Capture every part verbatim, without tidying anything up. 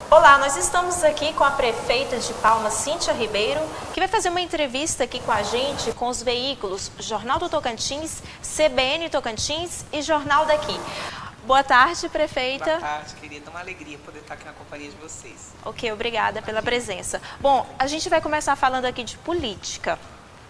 Olá, nós estamos aqui com a prefeita de Palmas, Cíntia Ribeiro, que vai fazer uma entrevista aqui com a gente, com os veículos Jornal do Tocantins, C B N Tocantins e Jornal daqui. Boa tarde, prefeita. Boa tarde, querida. Uma alegria poder estar aqui na companhia de vocês. Ok, obrigada pela presença. Bom, a gente vai começar falando aqui de política.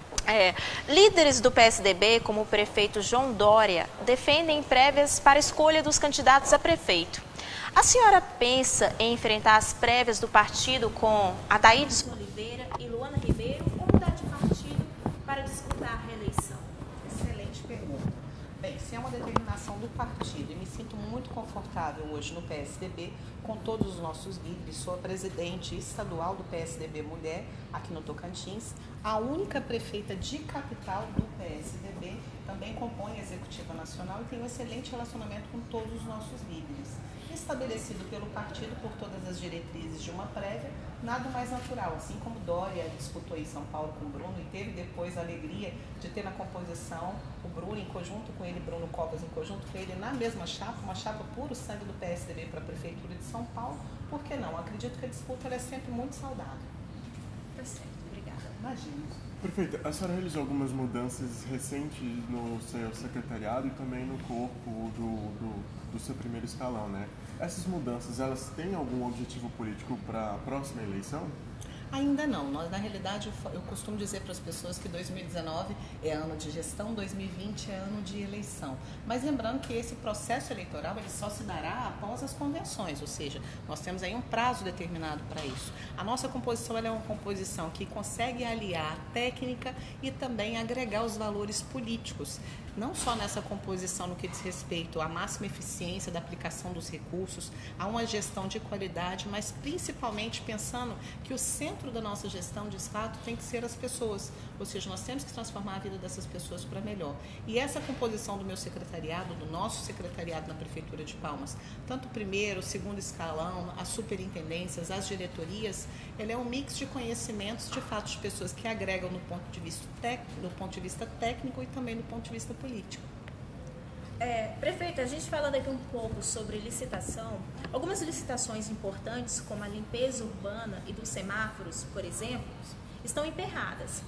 É, líderes do P S D B, como o prefeito João Dória, defendem prévias para a escolha dos candidatos a prefeito. A senhora pensa em enfrentar as prévias do partido com Adaídes Oliveira e Luana Ribeiro ou mudar de partido para disputar a reeleição? Excelente pergunta. Bem, se é uma determinação do partido, e me sinto muito confortável hoje no P S D B, com todos os nossos líderes, sou a presidente estadual do P S D B Mulher, aqui no Tocantins, a única prefeita de capital do P S D B, também compõe a Executiva Nacional e tem um excelente relacionamento com todos os nossos líderes. Estabelecido pelo partido por todas as diretrizes de uma prévia, nada mais natural, assim como Dória disputou em São Paulo com o Bruno e teve depois a alegria de ter na composição o Bruno em conjunto com ele, Bruno Covas em conjunto com ele, na mesma chapa, uma chapa puro sangue do P S D B para a Prefeitura de São Paulo, por que não? Acredito que a disputa ela é sempre muito saudável. Tá certo, obrigada. Imagina. Perfeito. A senhora realizou algumas mudanças recentes no seu secretariado e também no corpo do, do, do seu primeiro escalão, né? Essas mudanças, elas têm algum objetivo político para a próxima eleição? Ainda não. Nós, na realidade, eu costumo dizer para as pessoas que dois mil e dezenove é ano de gestão, dois mil e vinte é ano de eleição. Mas lembrando que esse processo eleitoral ele só se dará após as convenções, ou seja, nós temos aí um prazo determinado para isso. A nossa composição ela é uma composição que consegue aliar a técnica e também agregar os valores políticos. Não só nessa composição no que diz respeito à máxima eficiência da aplicação dos recursos, a uma gestão de qualidade, mas principalmente pensando que o centro da nossa gestão, de fato, tem que ser as pessoas. Ou seja, nós temos que transformar a vida dessas pessoas para melhor. E essa composição do meu secretariado, do nosso secretariado na Prefeitura de Palmas, tanto o primeiro, o segundo escalão, as superintendências, as diretorias, ela é um mix de conhecimentos, de fato, de pessoas que agregam no ponto de vista técnico, do ponto de vista técnico e também do ponto de vista político. político. É, prefeita, a gente falando aqui um pouco sobre licitação, algumas licitações importantes, como a limpeza urbana e dos semáforos, por exemplo, estão emperradas.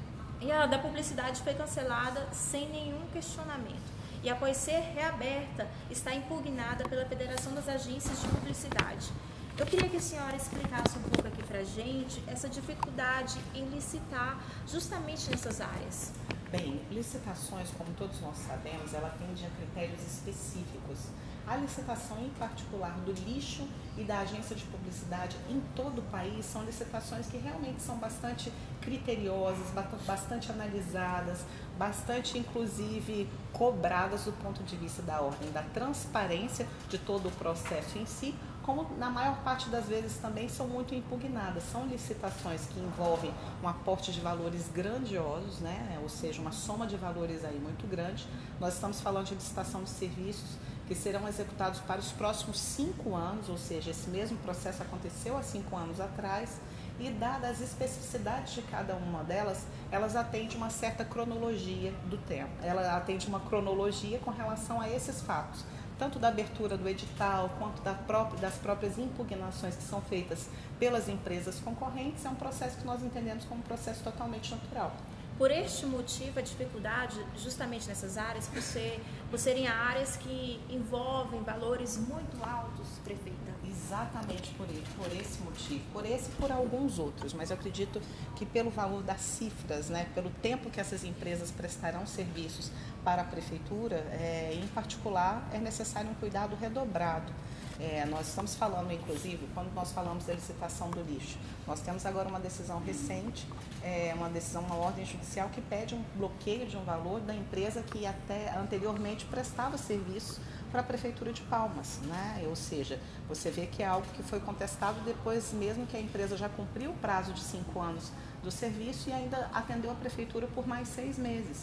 E a da publicidade foi cancelada sem nenhum questionamento. E após ser reaberta, está impugnada pela Federação das Agências de Publicidade. Eu queria que a senhora explicasse um pouco aqui pra gente essa dificuldade em licitar justamente nessas áreas. Bem, licitações, como todos nós sabemos, ela atende a critérios específicos. A licitação em particular do lixo e da agência de publicidade em todo o país são licitações que realmente são bastante criteriosas, bastante analisadas, bastante inclusive cobradas do ponto de vista da ordem da transparência de todo o processo em si, como na maior parte das vezes também são muito impugnadas. São licitações que envolvem um aporte de valores grandiosos, né? Ou seja, uma soma de valores aí muito grande. Nós estamos falando de licitação de serviços que serão executados para os próximos cinco anos, ou seja, esse mesmo processo aconteceu há cinco anos atrás, e dadas as especificidades de cada uma delas, elas atendem uma certa cronologia do tempo. Ela atende uma cronologia com relação a esses fatos, tanto da abertura do edital, quanto da própria, das próprias impugnações que são feitas pelas empresas concorrentes. É um processo que nós entendemos como um processo totalmente natural. Por este motivo, a dificuldade justamente nessas áreas, por, ser, por serem áreas que envolvem valores muito altos, prefeita? Exatamente por, ele, por esse motivo, por esse e por alguns outros, mas eu acredito que pelo valor das cifras, né, pelo tempo que essas empresas prestarão serviços para a Prefeitura, é, em particular, é necessário um cuidado redobrado. É, nós estamos falando, inclusive, quando nós falamos da licitação do lixo, nós temos agora uma decisão recente, é, uma decisão, uma ordem judicial que pede um bloqueio de um valor da empresa que até anteriormente prestava serviço para a Prefeitura de Palmas, né? Ou seja, você vê que é algo que foi contestado depois mesmo que a empresa já cumpriu o prazo de cinco anos do serviço e ainda atendeu a Prefeitura por mais seis meses.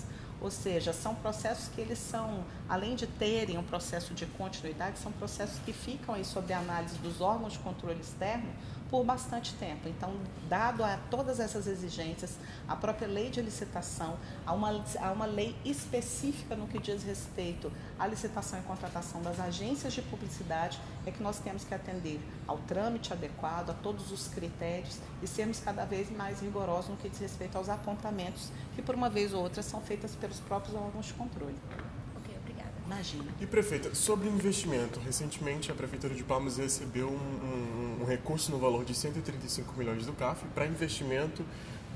Ou seja, são processos que eles são, além de terem um processo de continuidade, são processos que ficam aí sob a análise dos órgãos de controle externo por bastante tempo. Então, dado a todas essas exigências, a própria lei de licitação, há uma, há uma lei específica no que diz respeito à licitação e contratação das agências de publicidade, é que nós temos que atender ao trâmite adequado, a todos os critérios e sermos cada vez mais rigorosos no que diz respeito aos apontamentos, que por uma vez ou outra são feitas pelos próprios órgãos de controle. Ok, obrigada. Imagina. E prefeita, sobre investimento, recentemente a Prefeitura de Palmas recebeu um, um, um recurso no valor de cento e trinta e cinco milhões do C A F para investimento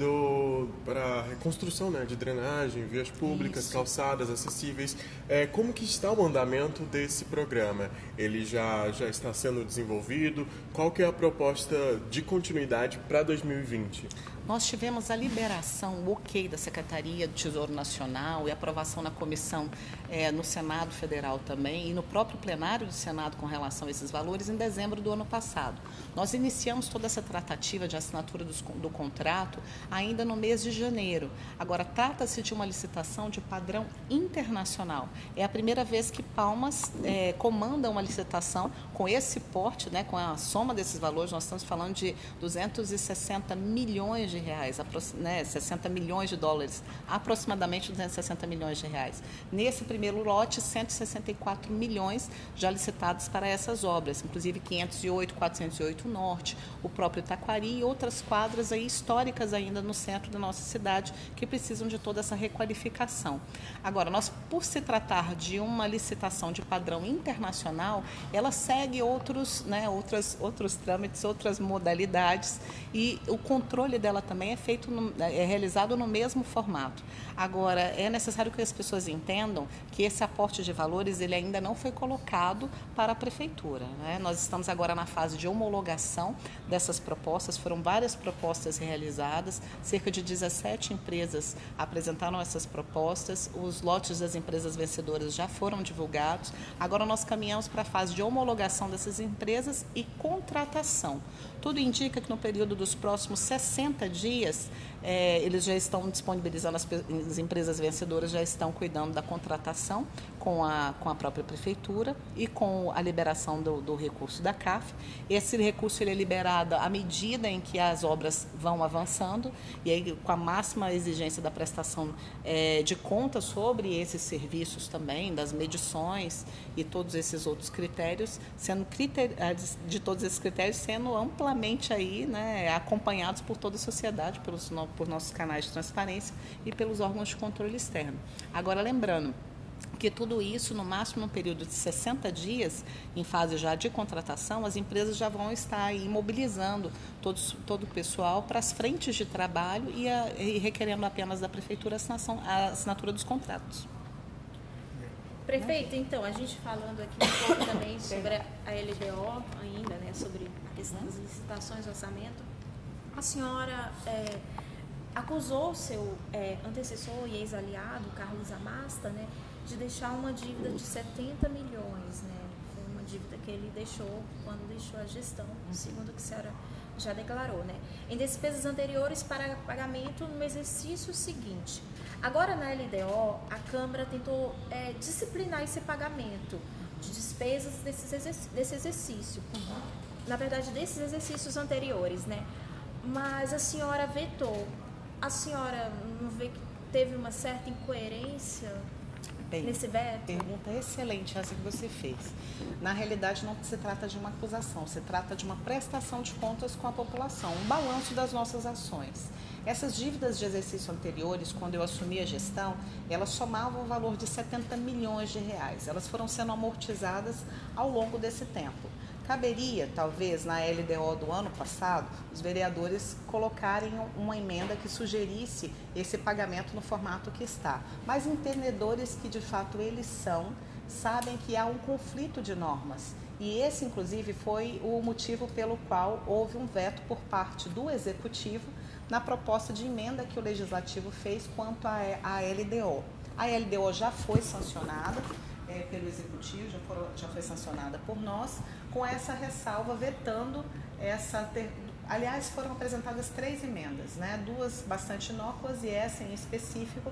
do, para reconstrução, né, de drenagem, vias públicas, Isso. calçadas acessíveis. É, como que está o andamento desse programa? Ele já, já está sendo desenvolvido? Qual que é a proposta de continuidade para dois mil e vinte? Nós tivemos a liberação, o ok da Secretaria do Tesouro Nacional e aprovação na comissão é, no Senado Federal também e no próprio plenário do Senado com relação a esses valores em dezembro do ano passado. Nós iniciamos toda essa tratativa de assinatura do, do contrato ainda no mês de janeiro. Agora, trata-se de uma licitação de padrão internacional. É a primeira vez que Palmas é, comanda uma licitação com esse porte, né, com a soma desses valores. Nós estamos falando de duzentos e sessenta milhões de reais, né, sessenta milhões de dólares, aproximadamente duzentos e sessenta milhões de reais. Nesse primeiro lote, cento e sessenta e quatro milhões já licitados para essas obras, inclusive quinhentos e oito, quatrocentos e oito Norte, o próprio Taquari e outras quadras aí históricas ainda no centro da nossa cidade que precisam de toda essa requalificação. Agora, nós, por se tratar de uma licitação de padrão internacional, ela segue outros, né, outras, outros trâmites, outras modalidades e o controle dela também é feito, no, é realizado no mesmo formato. Agora, é necessário que as pessoas entendam que esse aporte de valores ele ainda não foi colocado para a Prefeitura, né? Nós estamos agora na fase de homologação dessas propostas, foram várias propostas realizadas, cerca de dezessete empresas apresentaram essas propostas, os lotes das empresas vencedoras já foram divulgados, agora nós caminhamos para a fase de homologação dessas empresas e contratação. Tudo indica que no período dos próximos sessenta dias, é, eles já estão disponibilizando, as, as empresas vencedoras já estão cuidando da contratação com a, com a própria Prefeitura e com a liberação do, do recurso da C A F. Esse recurso ele é liberado à medida em que as obras vão avançando e aí com a máxima exigência da prestação é, de contas sobre esses serviços também, das medições e todos esses outros critérios, sendo criteri- de todos esses critérios sendo amplamente aí, né, acompanhados por toda a sociedade, pelos, por nossos canais de transparência e pelos órgãos de controle externo. Agora, lembrando que tudo isso, no máximo no período de sessenta dias, em fase já de contratação, as empresas já vão estar aí mobilizando todos, todo o pessoal para as frentes de trabalho e, a, e requerendo apenas da Prefeitura a assinação, a assinatura dos contratos. Prefeita, então, a gente falando aqui um pouco também sobre a L D O ainda, né, sobre a questão das licitações, orçamento, a senhora é, acusou o seu é, antecessor e ex-aliado, Carlos Amasta, né, de deixar uma dívida de setenta milhões, né? Foi uma dívida que ele deixou quando deixou a gestão, segundo o que a senhora já declarou, né? Em despesas anteriores para pagamento no exercício seguinte. Agora, na L D O, a Câmara tentou é, disciplinar esse pagamento de despesas desse, exerc- desse exercício. Uhum. Na verdade, desses exercícios anteriores, né? Mas a senhora vetou. A senhora não vê que teve uma certa incoerência? Bem, nesse veto? Pergunta excelente essa que você fez. Na realidade, não se trata de uma acusação, se trata de uma prestação de contas com a população, um balanço das nossas ações. Essas dívidas de exercício anteriores, quando eu assumi a gestão, elas somavam o valor de setenta milhões de reais. Elas foram sendo amortizadas ao longo desse tempo. Caberia, talvez, na L D O do ano passado, os vereadores colocarem uma emenda que sugerisse esse pagamento no formato que está. Mas entendedores que, de fato, eles são, sabem que há um conflito de normas. E esse, inclusive, foi o motivo pelo qual houve um veto por parte do Executivo na proposta de emenda que o Legislativo fez quanto à L D O. A L D O já foi sancionada é, pelo Executivo, já, foram, já foi sancionada por nós, com essa ressalva vetando essa... Ter... Aliás, foram apresentadas três emendas, né? Duas bastante inócuas e essa em específico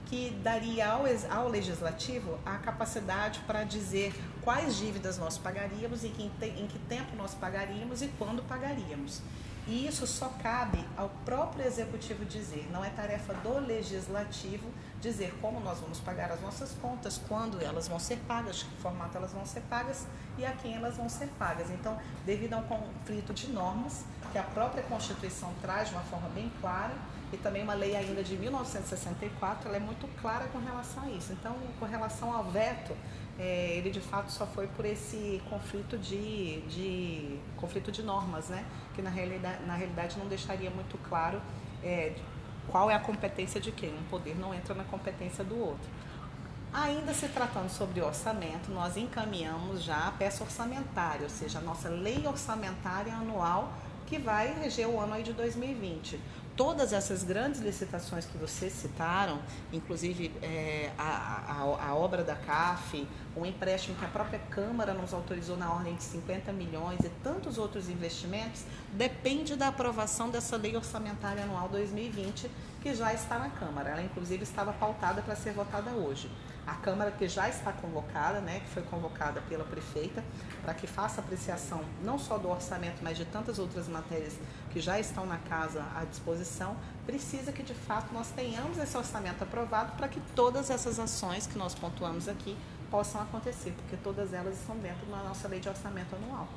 que daria ao, ao legislativo a capacidade para dizer quais dívidas nós pagaríamos, em que, em que tempo nós pagaríamos e quando pagaríamos. E isso só cabe ao próprio executivo dizer, não é tarefa do legislativo dizer como nós vamos pagar as nossas contas, quando elas vão ser pagas, de que formato elas vão ser pagas e a quem elas vão ser pagas. Então, devido a um conflito de normas, que a própria Constituição traz de uma forma bem clara, e também uma lei ainda de mil novecentos e sessenta e quatro, ela é muito clara com relação a isso. Então, com relação ao veto, é, ele de fato só foi por esse conflito de, de, conflito de normas, né? Que na realidade, na realidade não deixaria muito claro é, qual é a competência de quem. Um poder não entra na competência do outro. Ainda se tratando sobre orçamento, nós encaminhamos já a peça orçamentária, ou seja, a nossa lei orçamentária anual que vai reger o ano aí de dois mil e vinte. Todas essas grandes licitações que vocês citaram, inclusive é, a, a, a obra da C A F, um empréstimo que a própria Câmara nos autorizou na ordem de cinquenta milhões e tantos outros investimentos, depende da aprovação dessa lei orçamentária anual dois mil e vinte, que já está na Câmara. Ela, inclusive, estava pautada para ser votada hoje. A Câmara, que já está convocada, né, que foi convocada pela prefeita, para que faça apreciação não só do orçamento, mas de tantas outras matérias que já estão na casa à disposição, precisa que, de fato, nós tenhamos esse orçamento aprovado para que todas essas ações que nós pontuamos aqui possam acontecer, porque todas elas estão dentro da nossa lei de orçamento anual.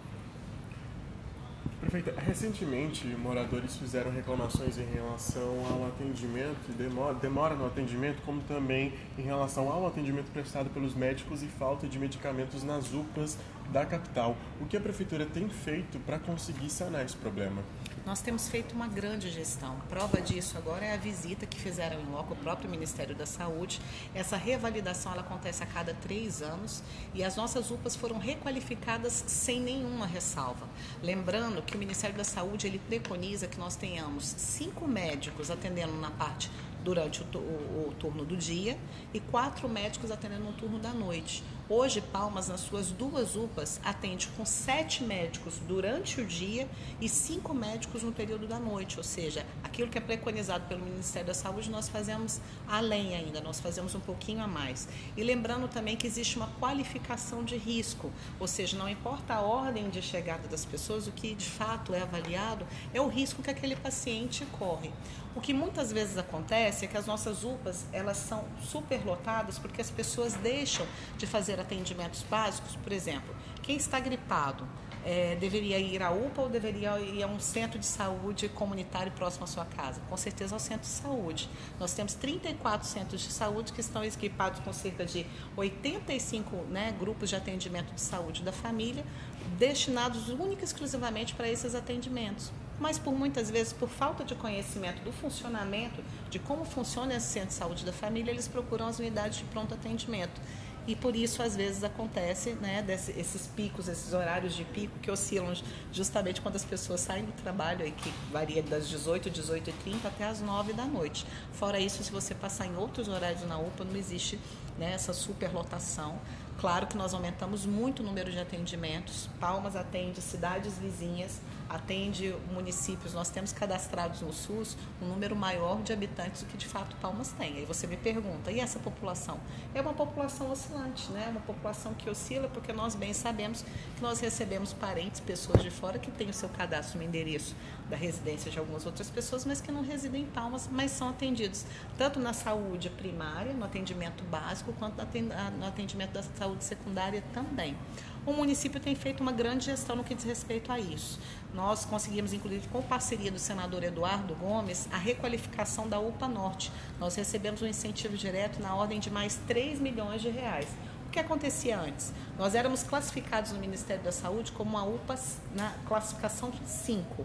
Prefeita, recentemente moradores fizeram reclamações em relação ao atendimento, demora, demora no atendimento, como também em relação ao atendimento prestado pelos médicos e falta de medicamentos nas U P As da capital. O que a Prefeitura tem feito para conseguir sanar esse problema? Nós temos feito uma grande gestão. Prova disso agora é a visita que fizeram em loco o próprio Ministério da Saúde. Essa revalidação ela acontece a cada três anos e as nossas U P As foram requalificadas sem nenhuma ressalva. Lembrando que o Ministério da Saúde ele preconiza que nós tenhamos cinco médicos atendendo na parte durante o, o, o turno do dia e quatro médicos atendendo no turno da noite. Hoje, Palmas, nas suas duas U P As, atende com sete médicos durante o dia e cinco médicos no período da noite, ou seja, aquilo que é preconizado pelo Ministério da Saúde, nós fazemos além ainda, nós fazemos um pouquinho a mais. E lembrando também que existe uma qualificação de risco, ou seja, não importa a ordem de chegada das pessoas, o que de fato é avaliado é o risco que aquele paciente corre. O que muitas vezes acontece é que as nossas U P As, elas são superlotadas porque as pessoas deixam de fazer atendimentos básicos. Por exemplo, quem está gripado é, deveria ir à U P A ou deveria ir a um centro de saúde comunitário próximo à sua casa? Com certeza ao centro de saúde. Nós temos trinta e quatro centros de saúde que estão equipados com cerca de oitenta e cinco né, grupos de atendimento de saúde da família, destinados única e exclusivamente para esses atendimentos. Mas por muitas vezes, por falta de conhecimento do funcionamento, de como funciona esse centro de saúde da família, eles procuram as unidades de pronto atendimento. E por isso, às vezes, acontece né, desse, esses picos, esses horários de pico que oscilam justamente quando as pessoas saem do trabalho, aí, que varia das dezoito, dezoito e trinta até as nove da noite. Fora isso, se você passar em outros horários na U P A, não existe né, essa superlotação. Claro que nós aumentamos muito o número de atendimentos. Palmas atende cidades vizinhas, atende municípios. Nós temos cadastrados no SUS um número maior de habitantes do que de fato Palmas tem. Aí você me pergunta, e essa população? É uma população oscilante, né? Uma população que oscila porque nós bem sabemos que nós recebemos parentes, pessoas de fora que têm o seu cadastro no endereço da residência de algumas outras pessoas, mas que não residem em Palmas, mas são atendidos tanto na saúde primária, no atendimento básico, quanto no atendimento da saúde secundária também. O município tem feito uma grande gestão no que diz respeito a isso. Nós conseguimos, inclusive, com parceria do senador Eduardo Gomes, a requalificação da U P A Norte. Nós recebemos um incentivo direto na ordem de mais três milhões de reais. O que acontecia antes? Nós éramos classificados no Ministério da Saúde como uma U P A na classificação cinco.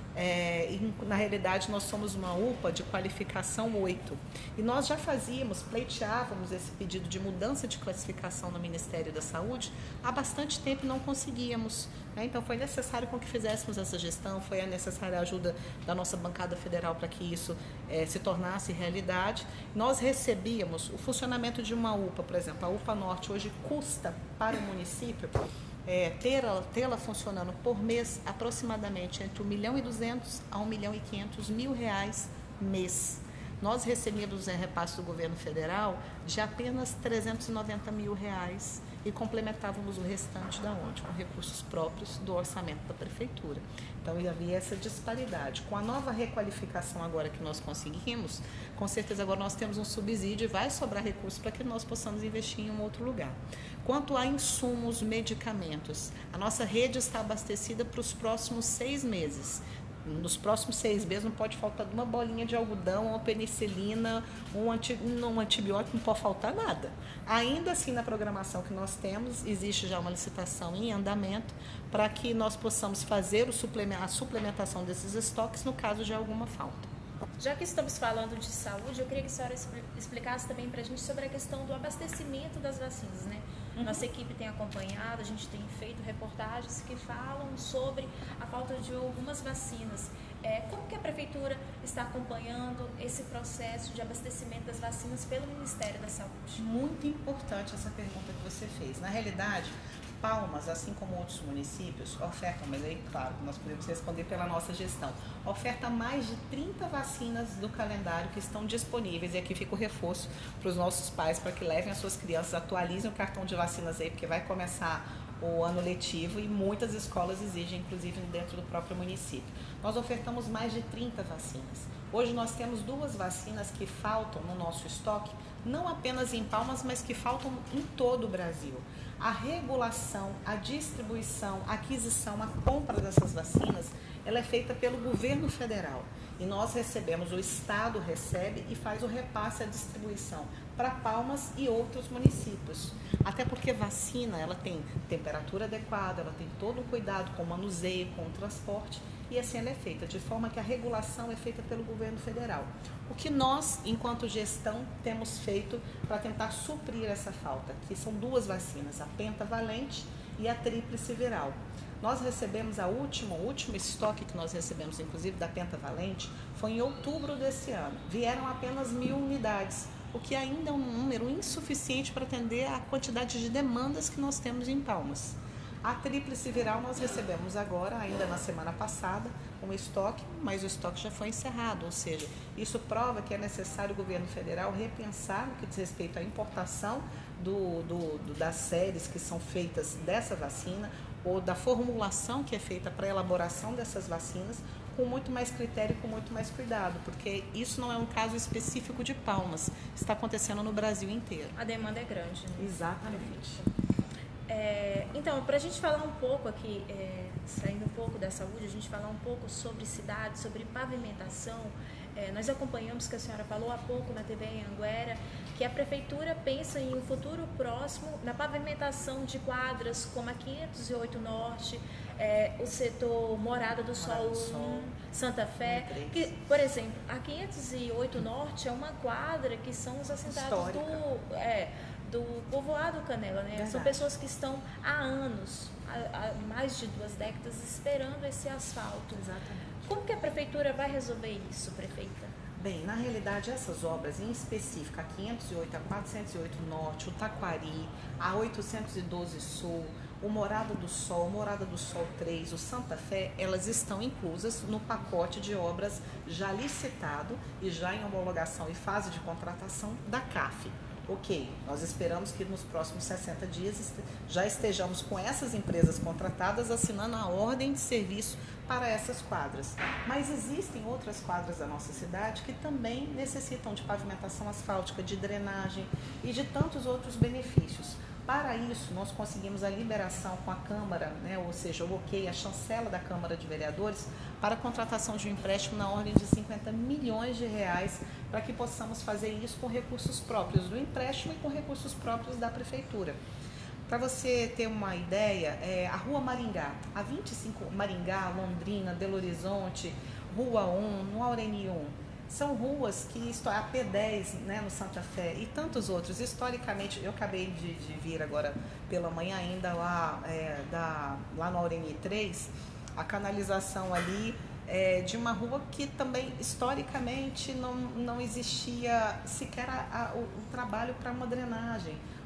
É, e, na realidade, nós somos uma U P A de qualificação oito. E nós já fazíamos, pleiteávamos esse pedido de mudança de classificação no Ministério da Saúde há bastante tempo e não conseguíamos. Né? Então, foi necessário com que fizéssemos essa gestão, foi a necessária ajuda da nossa bancada federal para que isso é, se tornasse realidade. Nós recebíamos o funcionamento de uma U P A, por exemplo, a U P A Norte hoje custa para o município É, tê-la, tê-la funcionando por mês aproximadamente entre um milhão e duzentos a um milhão e quinhentos mil reais mês. nós recebemos em repasse do governo federal de apenas trezentos e noventa mil reais e complementávamos o restante da onde? Com recursos próprios do orçamento da prefeitura. Então havia essa disparidade. Com a nova requalificação agora que nós conseguimos, com certeza agora nós temos um subsídio e vai sobrar recursos para que nós possamos investir em um outro lugar. Quanto a insumos, medicamentos, a nossa rede está abastecida para os próximos seis meses. Nos próximos seis meses não pode faltar uma bolinha de algodão, uma penicilina, um, anti, um antibiótico, não pode faltar nada. Ainda assim, na programação que nós temos, existe já uma licitação em andamento para que nós possamos fazer o suplemento, a suplementação desses estoques no caso de alguma falta. Já que estamos falando de saúde, eu queria que a senhora explicasse também para a gente sobre a questão do abastecimento das vacinas, né? Uhum. Nossa equipe tem acompanhado, a gente tem feito reportagens que falam sobre a falta de algumas vacinas. É, como que a Prefeitura está acompanhando esse processo de abastecimento das vacinas pelo Ministério da Saúde? Muito importante essa pergunta que você fez. Na realidade, Palmas, assim como outros municípios, ofertam, mas aí, claro, nós podemos responder pela nossa gestão, oferta mais de trinta vacinas do calendário que estão disponíveis, e aqui fica o reforço para os nossos pais, para que levem as suas crianças, atualizem o cartão de vacinas aí, porque vai começar o ano letivo e muitas escolas exigem, inclusive dentro do próprio município. Nós ofertamos mais de trinta vacinas. Hoje nós temos duas vacinas que faltam no nosso estoque, não apenas em Palmas, mas que faltam em todo o Brasil. A regulação, a distribuição, a aquisição, a compra dessas vacinas, ela é feita pelo governo federal. E nós recebemos, o Estado recebe e faz o repasse, a distribuição para Palmas e outros municípios. Até porque vacina, ela tem temperatura adequada, ela tem todo o cuidado com o manuseio, com o transporte, e assim ela é feita, de forma que a regulação é feita pelo governo federal. O que nós, enquanto gestão, temos feito para tentar suprir essa falta, que são duas vacinas, a pentavalente e a tríplice viral. Nós recebemos a última, o último estoque que nós recebemos, inclusive da pentavalente, foi em outubro desse ano. Vieram apenas mil unidades, o que ainda é um número insuficiente para atender a quantidade de demandas que nós temos em Palmas. A tríplice viral nós recebemos agora, ainda na semana passada, um estoque, mas o estoque já foi encerrado, ou seja, isso prova que é necessário o governo federal repensar no que diz respeito à importação do, do, do, das séries que são feitas dessa vacina, ou da formulação que é feita para a elaboração dessas vacinas, com muito mais critério e com muito mais cuidado, porque isso não é um caso específico de Palmas, está acontecendo no Brasil inteiro. A demanda é grande, né? Exatamente. É, então, para a gente falar um pouco aqui, é, saindo um pouco da saúde, a gente falar um pouco sobre cidade, sobre pavimentação, é, nós acompanhamos que a senhora falou há pouco na T V Anhanguera, que a Prefeitura pensa em um futuro próximo na pavimentação de quadras como a quinhentos e oito Norte, é, o setor Morada do Sol, Morada do Sol Santa Fé, que, por exemplo, a quinhentos e oito Norte é uma quadra que são os assentados histórica do... É, do povoado Canela, né? Verdade. São pessoas que estão há anos, há, há mais de duas décadas, esperando esse asfalto. Exatamente. Como que a Prefeitura vai resolver isso, prefeita? Bem, na realidade, essas obras em específico, a quinhentos e oito, a quatrocentos e oito Norte, o Taquari, a oitocentos e doze Sul, o Morada do Sol, o Morada do Sol três, o Santa Fé, elas estão inclusas no pacote de obras já licitado e já em homologação e fase de contratação da C A F. Ok, nós esperamos que nos próximos sessenta dias já estejamos com essas empresas contratadas assinando a ordem de serviço para essas quadras. Mas existem outras quadras da nossa cidade que também necessitam de pavimentação asfáltica, de drenagem e de tantos outros benefícios. Para isso, nós conseguimos a liberação com a Câmara, né, ou seja, o ok, a chancela da Câmara de Vereadores, para a contratação de um empréstimo na ordem de cinquenta milhões de reais, para que possamos fazer isso com recursos próprios do empréstimo e com recursos próprios da Prefeitura. Para você ter uma ideia, é, a Rua Maringá, a vinte e cinco, Maringá, Londrina, Belo Horizonte, Rua um, no Aureni um, são ruas que, a P dez, né, no Santa Fé e tantos outros, historicamente, eu acabei de, de vir agora pela manhã ainda lá, é, da, lá no Aureni três, a canalização ali é de uma rua que também, historicamente, não, não existia sequer a, a, o, o trabalho para uma drenagem.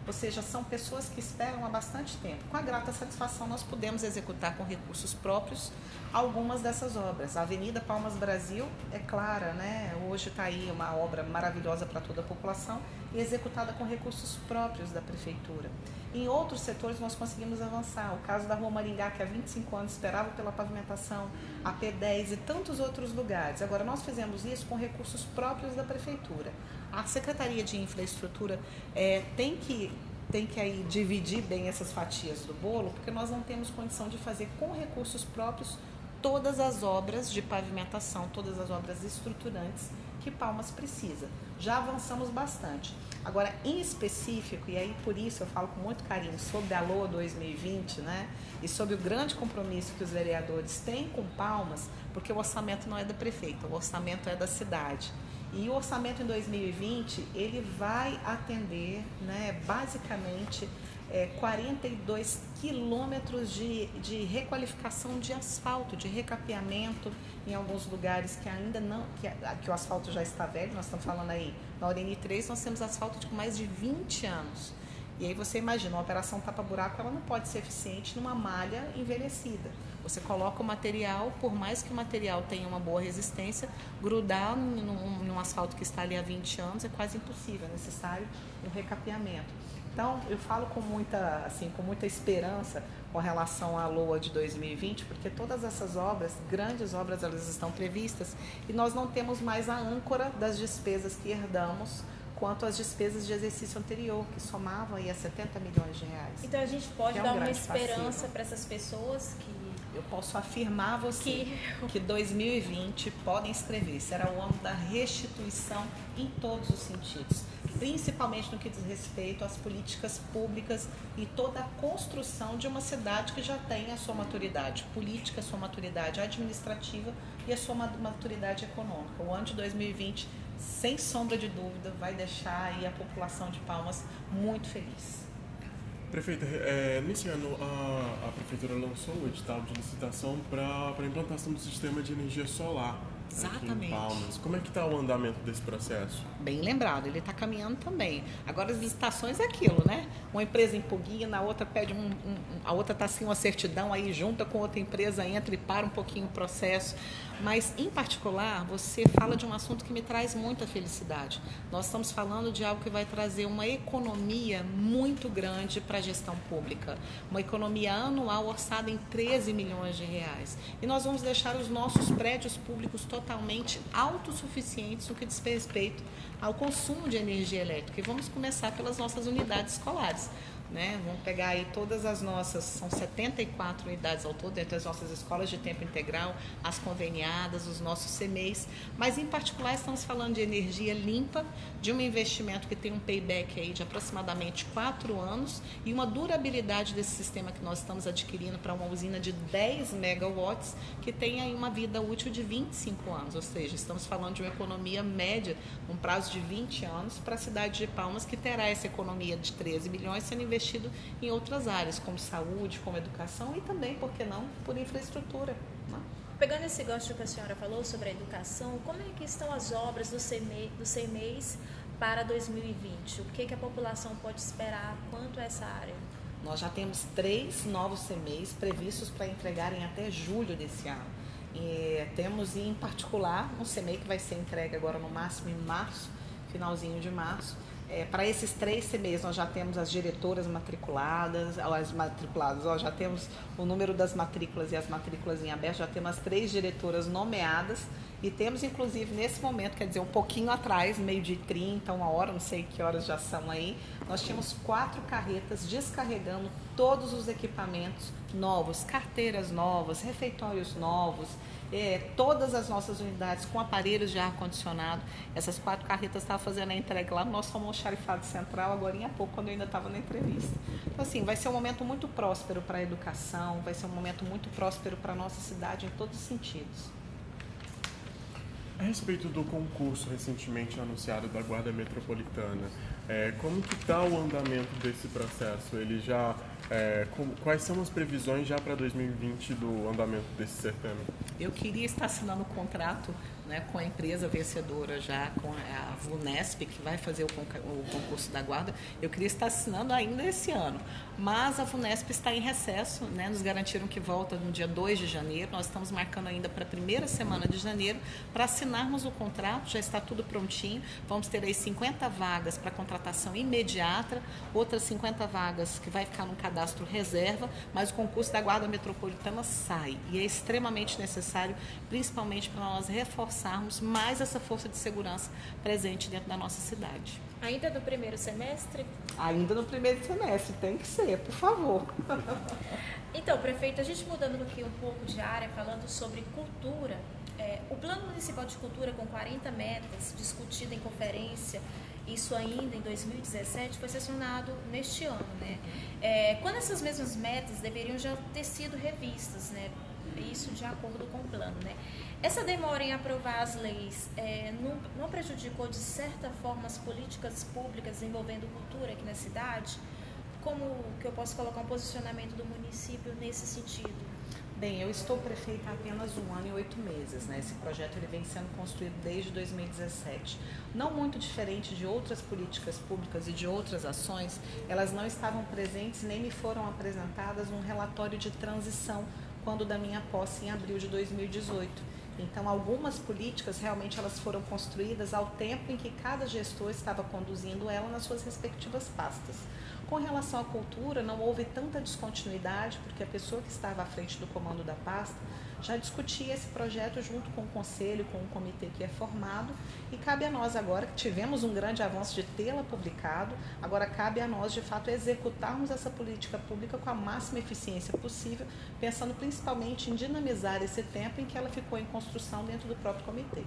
Ou seja, são pessoas que esperam há bastante tempo. Com a grata satisfação, nós pudemos executar com recursos próprios algumas dessas obras. A Avenida Palmas Brasil é clara, né? Hoje está aí uma obra maravilhosa para toda a população e executada com recursos próprios da Prefeitura. Em outros setores nós conseguimos avançar. O caso da Rua Maringá, que há vinte e cinco anos esperava pela pavimentação, a P dez e tantos outros lugares. Agora, nós fizemos isso com recursos próprios da Prefeitura. A Secretaria de Infraestrutura é, tem que, tem que aí dividir bem essas fatias do bolo, porque nós não temos condição de fazer com recursos próprios todas as obras de pavimentação, todas as obras estruturantes que Palmas precisa. Já avançamos bastante. Agora, em específico, e aí por isso eu falo com muito carinho sobre a LOA dois mil e vinte, né? E sobre o grande compromisso que os vereadores têm com Palmas, porque o orçamento não é da prefeita, o orçamento é da cidade. E o orçamento em dois mil e vinte, ele vai atender, né, basicamente, é, quarenta e dois quilômetros de, de requalificação de asfalto, de recapeamento em alguns lugares que ainda não, que, que o asfalto já está velho. Nós estamos falando aí, na U N três nós temos asfalto de mais de vinte anos. E aí você imagina, uma operação tapa-buraco, ela não pode ser eficiente numa malha envelhecida. Você coloca o material, por mais que o material tenha uma boa resistência, grudar num, num asfalto que está ali há vinte anos é quase impossível, é necessário um recapeamento. Então, eu falo com muita, assim, com muita esperança com relação à LOA de dois mil e vinte, porque todas essas obras, grandes obras, elas estão previstas e nós não temos mais a âncora das despesas que herdamos quanto às despesas de exercício anterior, que somavam aí a setenta milhões de reais. Então, a gente pode é um dar uma esperança para essas pessoas que... Eu posso afirmar a você que... que dois mil e vinte podem escrever, será o ano da restituição em todos os sentidos, principalmente no que diz respeito às políticas públicas e toda a construção de uma cidade que já tem a sua maturidade política, a sua maturidade administrativa e a sua maturidade econômica. O ano de dois mil e vinte, sem sombra de dúvida, vai deixar aí a população de Palmas muito feliz. Prefeita, é, nesse ano a, a Prefeitura lançou o edital de licitação para a implantação do sistema de energia solar. Exatamente. Aqui em Palmas. Como é que está o andamento desse processo? Bem lembrado, ele está caminhando também. Agora, as licitações é aquilo, né? Uma empresa impugna, a outra pede um, um, a outra está sem uma certidão, aí junta com outra empresa, entra e para um pouquinho o processo. Mas, em particular, você fala de um assunto que me traz muita felicidade. Nós estamos falando de algo que vai trazer uma economia muito grande para a gestão pública. Uma economia anual orçada em treze milhões de reais. E nós vamos deixar os nossos prédios públicos totalmente autossuficientes no que diz respeito ao consumo de energia elétrica. E vamos começar pelas nossas unidades escolares. Né? Vamos pegar aí todas as nossas, são setenta e quatro unidades ao todo, entre as nossas escolas de tempo integral, as conveniadas, os nossos C M E Is, mas em particular estamos falando de energia limpa, de um investimento que tem um payback aí de aproximadamente quatro anos e uma durabilidade desse sistema que nós estamos adquirindo para uma usina de dez megawatts, que tem aí uma vida útil de vinte e cinco anos, ou seja, estamos falando de uma economia média, um prazo de vinte anos para a cidade de Palmas, que terá essa economia de treze milhões sendo investida em outras áreas, como saúde, como educação e também, por que não, por infraestrutura. Né? Pegando esse gancho que a senhora falou sobre a educação, como é que estão as obras do C M E, do C M E Is para dois mil e vinte? O que, que a população pode esperar quanto a essa área? Nós já temos três novos C M E Is previstos para entregarem até julho desse ano. E temos, em particular, um C M E I que vai ser entregue agora no máximo em março, finalzinho de março. É, para esses três C M E Is, nós já temos as diretoras matriculadas, as matriculadas, ó, já temos o número das matrículas e as matrículas em aberto, já temos as três diretoras nomeadas e temos, inclusive, nesse momento, quer dizer, um pouquinho atrás, meio-dia e trinta, uma hora, não sei que horas já são aí, nós tínhamos quatro carretas descarregando todos os equipamentos novos, carteiras novas, refeitórios novos, É, todas as nossas unidades com aparelhos de ar-condicionado. Essas quatro carretas estavam fazendo a entrega lá no nosso almoxarifado central, agora em pouco, quando eu ainda estava na entrevista. Então, assim, vai ser um momento muito próspero para a educação, vai ser um momento muito próspero para a nossa cidade em todos os sentidos. A respeito do concurso recentemente anunciado da Guarda Metropolitana, é, como que está o andamento desse processo? Ele já É, com, quais são as previsões já para dois mil e vinte do andamento desse certame? Eu queria estar assinando o contrato, né, com a empresa vencedora já, com a VUNESP, que vai fazer o, o concurso da guarda. Eu queria estar assinando ainda esse ano, mas a VUNESP está em recesso, né, nos garantiram que volta no dia dois de janeiro. Nós estamos marcando ainda para a primeira semana de janeiro para assinarmos o contrato, já está tudo prontinho. Vamos ter aí cinquenta vagas para contratação imediata, outras cinquenta vagas que vai ficar no cadastro reserva, mas o concurso da Guarda Metropolitana sai e é extremamente necessário, principalmente para nós reforçarmos mais essa força de segurança presente dentro da nossa cidade. Ainda no primeiro semestre? Ainda no primeiro semestre, tem que ser, por favor. Então, prefeito, a gente mudando aqui um pouco de área, falando sobre cultura, é, o Plano Municipal de Cultura com quarenta metas, discutido em conferência, isso ainda em dois mil e dezessete, foi sessionado neste ano, né? É, quando essas mesmas metas deveriam já ter sido revistas, né? Isso de acordo com o plano, né? Essa demora em aprovar as leis é, não, não prejudicou, de certa forma, as políticas públicas envolvendo cultura aqui na cidade? Como que eu posso colocar um posicionamento do município nesse sentido? Bem, eu estou prefeita há apenas um ano e oito meses, né? Esse projeto ele vem sendo construído desde dois mil e dezessete. Não muito diferente de outras políticas públicas e de outras ações, elas não estavam presentes nem me foram apresentadas um relatório de transição quando da minha posse em abril de dois mil e dezoito. Então, algumas políticas realmente elas foram construídas ao tempo em que cada gestor estava conduzindo ela nas suas respectivas pastas. Com relação à cultura, não houve tanta descontinuidade, porque a pessoa que estava à frente do comando da pasta já discutia esse projeto junto com o conselho, com o comitê que é formado, e cabe a nós agora, que tivemos um grande avanço de tê-la publicado, agora cabe a nós, de fato, executarmos essa política pública com a máxima eficiência possível, pensando principalmente em dinamizar esse tempo em que ela ficou em construção dentro do próprio comitê.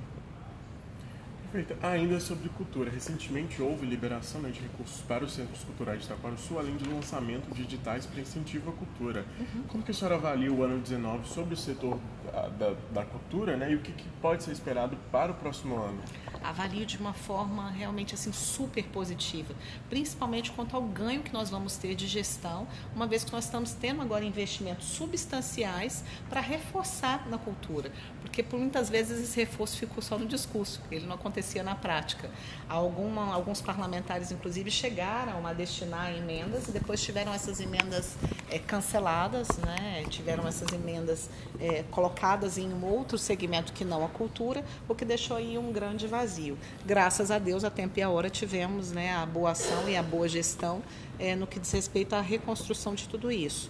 Perfeito. Ainda sobre cultura, recentemente houve liberação, né, de recursos para os centros culturais de Itaquaruçu, além do lançamento de editais para incentivo à cultura. Uhum. Como que a senhora avalia o ano dezenove sobre o setor da, da, da cultura, né, e o que, que pode ser esperado para o próximo ano? Avalio de uma forma realmente assim super positiva, principalmente quanto ao ganho que nós vamos ter de gestão, uma vez que nós estamos tendo agora investimentos substanciais para reforçar na cultura, porque por muitas vezes esse reforço ficou só no discurso, ele não acontecia na prática. Alguma, alguns parlamentares, inclusive, chegaram a destinar emendas e depois tiveram essas emendas é, canceladas, né? Tiveram essas emendas é, colocadas em um outro segmento que não a cultura, o que deixou aí um grande vazio. Graças a Deus, a tempo e a hora tivemos, né, a boa ação e a boa gestão é, no que diz respeito à reconstrução de tudo isso.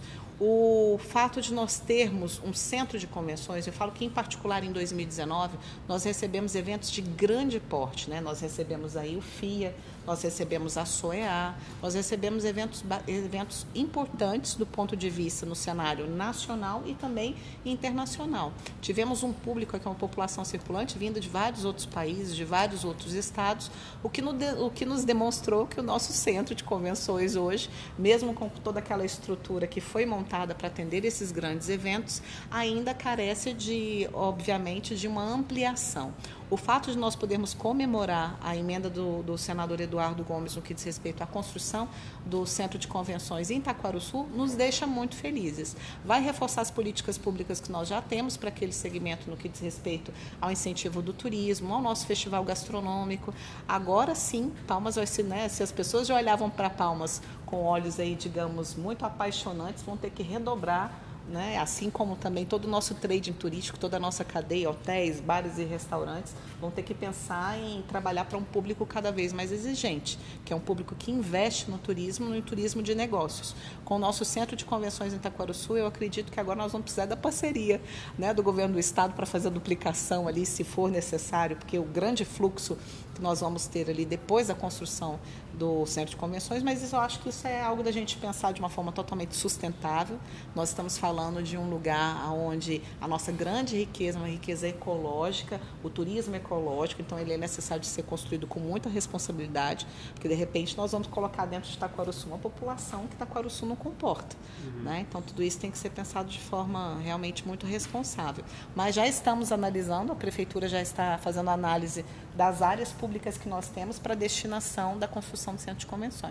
O fato de nós termos um centro de convenções, eu falo que em particular em dois mil e dezenove, nós recebemos eventos de grande porte, né? Nós recebemos aí o F I A, nós recebemos a SOEA, nós recebemos eventos, eventos importantes do ponto de vista no cenário nacional e também internacional. Tivemos um público, aqui uma população circulante, vinda de vários outros países, de vários outros estados, o que, no, o que nos demonstrou que o nosso centro de convenções hoje, mesmo com toda aquela estrutura que foi montada para atender esses grandes eventos, ainda carece de, obviamente, de uma ampliação. O fato de nós podermos comemorar a emenda do, do senador Eduardo Gomes no que diz respeito à construção do Centro de Convenções em Itaquaruçu nos deixa muito felizes. Vai reforçar as políticas públicas que nós já temos para aquele segmento no que diz respeito ao incentivo do turismo, ao nosso festival gastronômico. Agora sim, Palmas vai ser, né, se as pessoas já olhavam para Palmas com olhos aí, digamos, muito apaixonantes, vão ter que redobrar, né? Assim como também todo o nosso trading turístico, toda a nossa cadeia, hotéis, bares e restaurantes, vão ter que pensar em trabalhar para um público cada vez mais exigente, que é um público que investe no turismo, no turismo de negócios. Com o nosso centro de convenções em Itaquaruçu, eu acredito que agora nós vamos precisar da parceria, né, do governo do estado para fazer a duplicação ali, se for necessário, porque o grande fluxo que nós vamos ter ali depois da construção do centro de convenções, mas isso, eu acho que isso é algo da gente pensar de uma forma totalmente sustentável. Nós estamos falando de um lugar onde a nossa grande riqueza, uma riqueza ecológica, o turismo ecológico, então ele é necessário de ser construído com muita responsabilidade, porque de repente nós vamos colocar dentro de Itaquaruçu uma população que Itaquaruçu não comporta, uhum. né? Então tudo isso tem que ser pensado de forma realmente muito responsável. Mas já estamos analisando, a prefeitura já está fazendo análise das áreas públicas que nós temos para a destinação da construção do centro de convenções.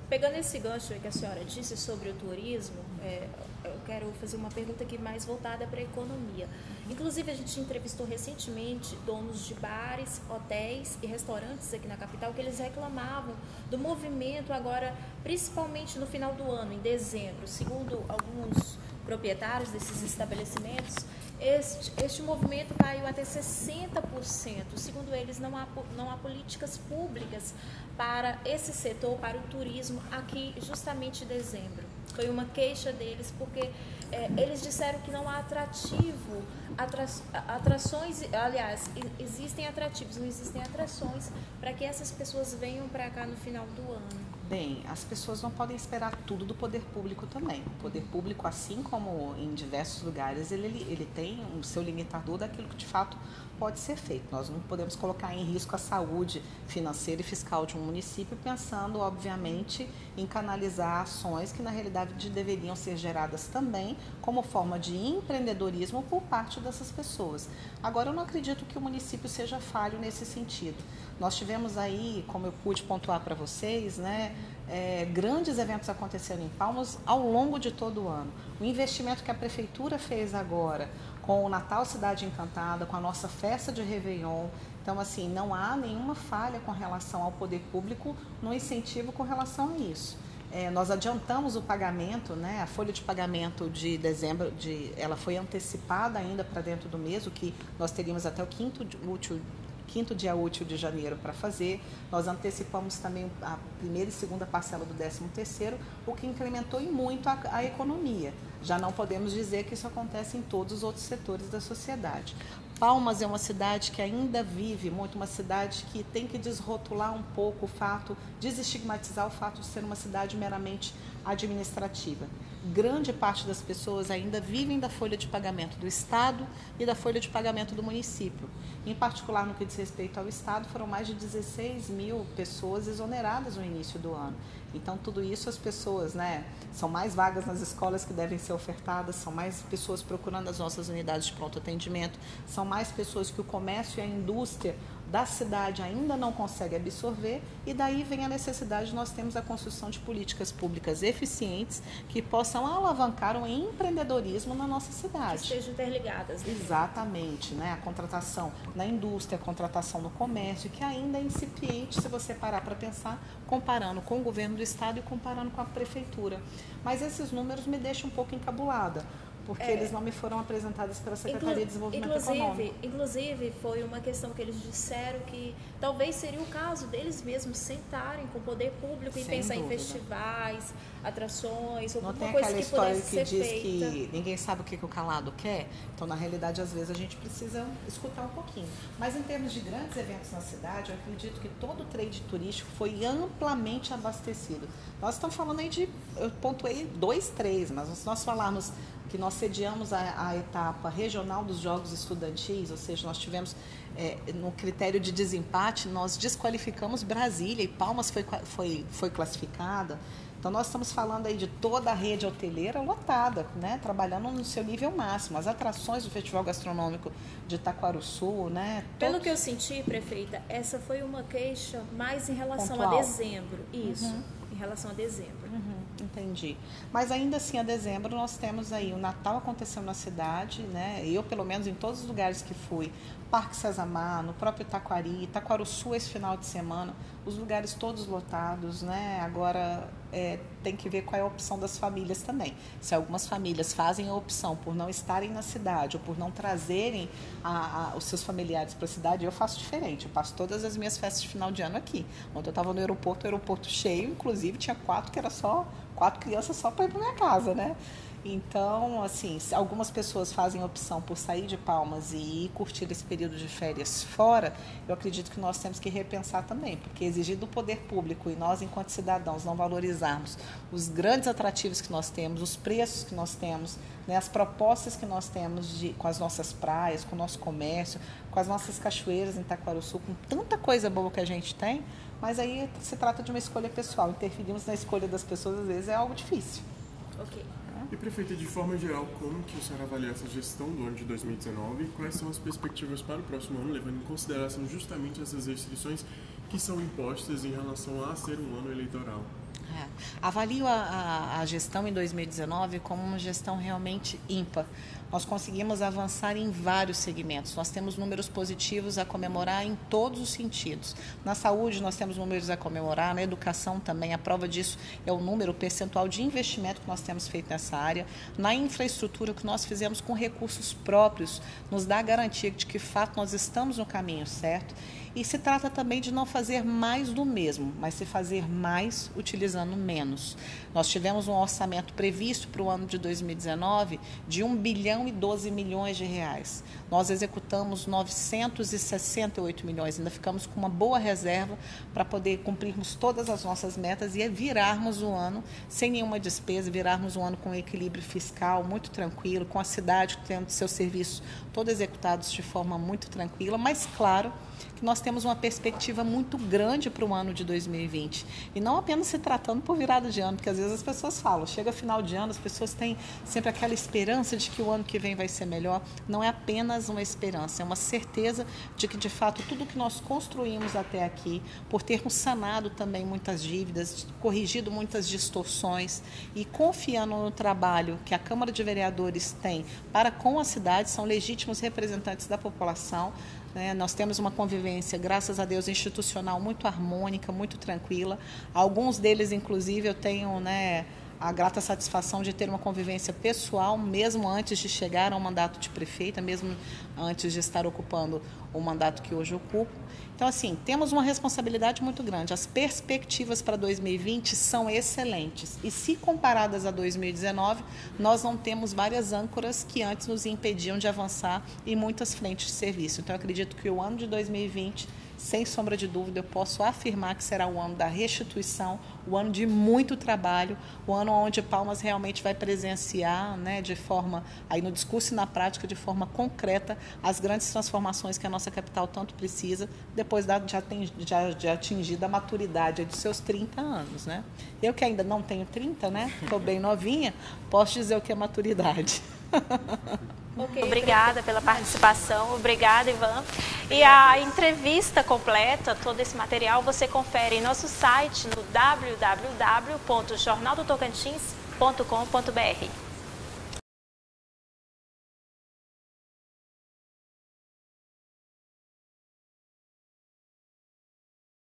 Pegando esse gancho que a senhora disse sobre o turismo, é, eu quero fazer uma pergunta aqui mais voltada para a economia. Inclusive, a gente entrevistou recentemente donos de bares, hotéis e restaurantes aqui na capital que eles reclamavam do movimento agora, principalmente no final do ano, em dezembro. Segundo alguns proprietários desses estabelecimentos, este, este movimento caiu até sessenta por cento. Segundo eles, não há, não há políticas públicas para esse setor, para o turismo, aqui justamente em dezembro. Foi uma queixa deles, porque é, eles disseram que não há atrativo, atra, atrações, aliás, existem atrativos, não existem atrações para que essas pessoas venham para cá no final do ano. Bem, as pessoas não podem esperar tudo do poder público também. O poder público, assim como em diversos lugares, ele, ele tem o seu limitador daquilo que de fato pode ser feito. Nós não podemos colocar em risco a saúde financeira e fiscal de um município pensando, obviamente, em canalizar ações que na realidade deveriam ser geradas também como forma de empreendedorismo por parte dessas pessoas. Agora, eu não acredito que o município seja falho nesse sentido. Nós tivemos aí, como eu pude pontuar para vocês, né, é, grandes eventos acontecendo em Palmas ao longo de todo o ano. O investimento que a Prefeitura fez agora com o Natal Cidade Encantada, com a nossa festa de Réveillon. Então, assim, não há nenhuma falha com relação ao poder público no incentivo com relação a isso. É, nós adiantamos o pagamento, né, a folha de pagamento de dezembro, de, ela foi antecipada ainda para dentro do mês, o que nós teríamos até o quinto útil quinto dia útil de janeiro para fazer. Nós antecipamos também a primeira e segunda parcela do décimo terceiro, o que incrementou em muito a, a economia. Já não podemos dizer que isso acontece em todos os outros setores da sociedade. Palmas é uma cidade que ainda vive muito, uma cidade que tem que desrotular um pouco o fato, desestigmatizar o fato de ser uma cidade meramente administrativa. Grande parte das pessoas ainda vivem da folha de pagamento do Estado e da folha de pagamento do município. Em particular, no que diz respeito ao Estado, foram mais de dezesseis mil pessoas exoneradas no início do ano. Então, tudo isso as pessoas, né, são mais vagas nas escolas que devem ser ofertadas, são mais pessoas procurando as nossas unidades de pronto atendimento, são mais pessoas que o comércio e a indústria da cidade ainda não consegue absorver, e daí vem a necessidade de nós termos a construção de políticas públicas eficientes que possam alavancar o empreendedorismo na nossa cidade. Que estejam interligadas. Né? Exatamente, né? A contratação na indústria, a contratação no comércio, que ainda é incipiente se você parar para pensar, comparando com o governo do estado e comparando com a prefeitura. Mas esses números me deixam um pouco encabulada, porque é, eles não me foram apresentados pela Secretaria de Desenvolvimento inclusive, Econômico. Inclusive, foi uma questão que eles disseram que talvez seria o caso deles mesmos sentarem com o poder público Sem e pensar dúvida. em festivais, atrações, não alguma tem coisa aquela que história pudesse que ser diz feita. que ninguém sabe o que, que o calado quer. Então, na realidade, às vezes a gente precisa escutar um pouquinho. Mas em termos de grandes eventos na cidade, eu acredito que todo o trade turístico foi amplamente abastecido. Nós estamos falando aí de, eu pontuei dois, três, mas se nós falarmos que nós sediamos a, a etapa regional dos Jogos Estudantis, ou seja, nós tivemos, é, no critério de desempate, nós desqualificamos Brasília e Palmas foi, foi, foi classificada. Então, nós estamos falando aí de toda a rede hoteleira lotada, né, trabalhando no seu nível máximo. As atrações do Festival Gastronômico de Itaquaruçu, né? Pelo todos... que eu senti, prefeita, essa foi uma queixa mais em relação Pontual. a dezembro. Isso, Uhum. em relação a dezembro. Uhum, entendi. Mas ainda assim, a dezembro, nós temos aí o Natal acontecendo na cidade, né? Eu, pelo menos, em todos os lugares que fui, Parque Sazamar, no próprio Itaquari, Itaquaruçu esse final de semana, os lugares todos lotados, né? Agora, é, tem que ver qual é a opção das famílias também. Se algumas famílias fazem a opção por não estarem na cidade ou por não trazerem a, a, os seus familiares para a cidade, eu faço diferente. Eu passo todas as minhas festas de final de ano aqui. Ontem eu estava no aeroporto, o aeroporto cheio, inclusive tinha quatro que era só, quatro crianças só para ir para minha casa, né? Então, assim, algumas pessoas fazem a opção por sair de Palmas e ir curtir esse período de férias fora, eu acredito que nós temos que repensar também, porque exigir do poder público e nós, enquanto cidadãos, não valorizarmos os grandes atrativos que nós temos, os preços que nós temos, né, as propostas que nós temos de, com as nossas praias, com o nosso comércio, com as nossas cachoeiras em Itaquaruçu, com tanta coisa boa que a gente tem, mas aí se trata de uma escolha pessoal. Interferirmos na escolha das pessoas, às vezes, é algo difícil. Ok. E, prefeita, de forma geral, como que o senhor avalia essa gestão do ano de dois mil e dezenove e quais são as perspectivas para o próximo ano, levando em consideração justamente essas restrições que são impostas em relação a ser um ano eleitoral? É. Avalio a, a, a gestão em dois mil e dezenove como uma gestão realmente ímpar. Nós conseguimos avançar em vários segmentos. Nós temos números positivos a comemorar em todos os sentidos. Na saúde, nós temos números a comemorar, na educação também. A prova disso é o número, o percentual de investimento que nós temos feito nessa área. Na infraestrutura, que nós fizemos com recursos próprios, nos dá a garantia de que, de fato, nós estamos no caminho certo. E se trata também de não fazer mais do mesmo, mas se fazer mais utilizando menos. Nós tivemos um orçamento previsto para o ano de dois mil e dezenove de um bilhão e doze milhões de reais. Nós executamos novecentos e sessenta e oito milhões, ainda ficamos com uma boa reserva para poder cumprirmos todas as nossas metas e virarmos o ano sem nenhuma despesa, virarmos o ano com equilíbrio fiscal muito tranquilo, com a cidade tendo seus serviços todos executados de forma muito tranquila, mas claro que nós temos uma perspectiva muito grande para o ano de dois mil e vinte. E não apenas se tratando por virada de ano, porque às vezes as pessoas falam, chega final de ano, as pessoas têm sempre aquela esperança de que o ano que vem vai ser melhor. Não é apenas uma esperança, é uma certeza de que, de fato, tudo que nós construímos até aqui, por termos sanado também muitas dívidas, corrigido muitas distorções e confiando no trabalho que a Câmara de Vereadores tem para com a cidade, são legítimos representantes da população. Né? Nós temos uma convivência, graças a Deus, institucional muito harmônica, muito tranquila. Alguns deles, inclusive, eu tenho, né, a grata satisfação de ter uma convivência pessoal, mesmo antes de chegar ao mandato de prefeita, mesmo antes de estar ocupando o mandato que hoje ocupo. Então, assim, temos uma responsabilidade muito grande. As perspectivas para dois mil e vinte são excelentes. E se comparadas a dois mil e dezenove, nós não temos várias âncoras que antes nos impediam de avançar em muitas frentes de serviço. Então, eu acredito que o ano de dois mil e vinte, sem sombra de dúvida, eu posso afirmar que será o ano da restituição, o ano de muito trabalho, o ano onde Palmas realmente vai presenciar, né, de forma, aí no discurso e na prática, de forma concreta, as grandes transformações que a nossa capital tanto precisa, depois de, de, de atingir a maturidade dos seus trinta anos. Né? Eu que ainda não tenho trinta, né, estou bem novinha, posso dizer o que é maturidade. Okay, obrigada pela participação, obrigada, Ivan. E a entrevista completa, todo esse material, você confere em nosso site no w w w ponto jornal do tocantins ponto com ponto b r.